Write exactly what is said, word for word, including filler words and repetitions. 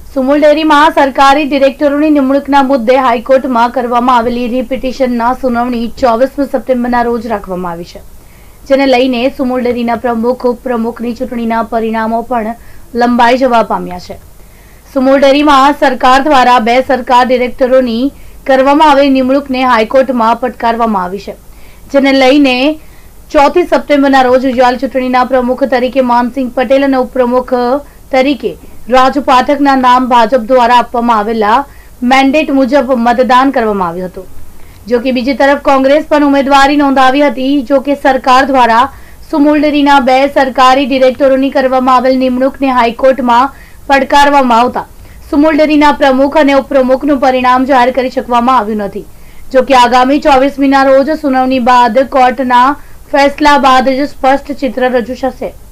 સુમુલ ડેરીમાં સરકારી ડિરેક્ટરોની નિમણૂકના મુદ્દે હાઈકોર્ટમાં કરવામાં આવેલી રિપિટિશનના સુનાવણી ચોવીસમી સપ્ટેમ્બરના રોજ રાખવામાં આવી છે, જેને લઈને સુમુલ ડેરીના પ્રમુખ ઉપપ્રમુખની ચૂંટણીના પરિણામો પણ લંબાઈ જવા પામ્યા છે. સુમુલ ડેરીમાં સરકાર દ્વારા બે સરકાર ડિરેક્ટરોની કરવામાં આવેલી નિમણૂકને હાઈકોર્ટમાં પડકારવામાં આવી છે, જેને લઈને ચોથી સપ્ટેમ્બરના રોજ યોજાયેલ ચૂંટણીના પ્રમુખ તરીકે માનસિંહ પટેલ અને ઉપપ્રમુખ તરીકે રાજુ પાઠકના નામ ભાજપ દ્વારા આપવામાં આવેલા મેન્ડેટ મુજબ મતદાન કરવામાં આવ્યું હતું. જો કે બીજી તરફ કોંગ્રેસ પણ ઉમેદવારી નોંધાવી હતી. જો કે સરકાર દ્વારા સુમુલ ડેરીના બે સરકારી ડિરેક્ટરોની કરવામાં આવેલ નિમણૂકને હાઈકોર્ટમાં પડકારવામાં આવતા સુમુલ ડેરીના પ્રમુખ અને ઉપપ્રમુખનું પરિણામ જાહેર કરી શકવામાં આવ્યું નથી. જો કે આગામી ચોવીસમીના રોજ સુનાવણી બાદ કોર્ટના ફેસલા બાદ જ સ્પષ્ટ ચિત્ર રજૂ થશે.